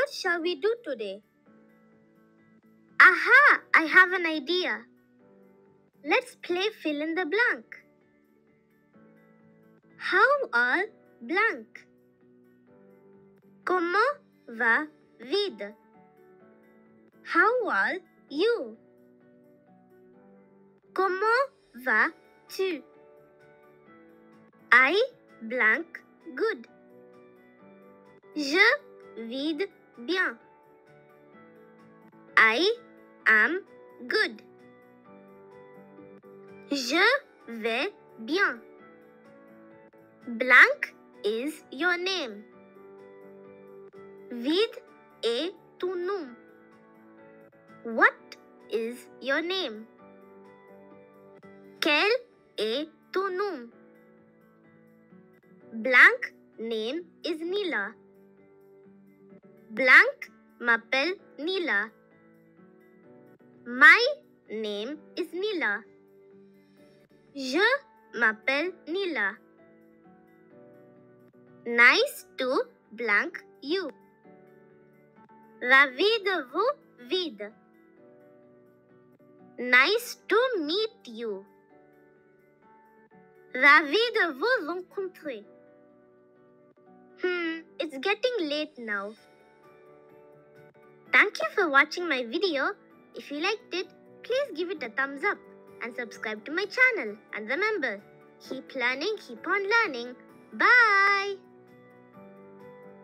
What shall we do today? Aha! I have an idea. Let's play fill in the blank. How are blank? Comment va vide? How are you? Comment vas-tu? I blank good. Je vide bien. I am good. Je vais bien. Blank is your name. Vide est ton nom. What is your name? Quel est ton nom? Blank name is Nila. Blank m'appelle Nila. My name is Nila. Je m'appelle Nila. Nice to blank you. Ravi de vous vide. Nice to meet you. Ravi de vous rencontrer. It's getting late now. Thank you for watching my video. If you liked it, please give it a thumbs up and subscribe to my channel. And remember, keep learning, keep on learning. Bye!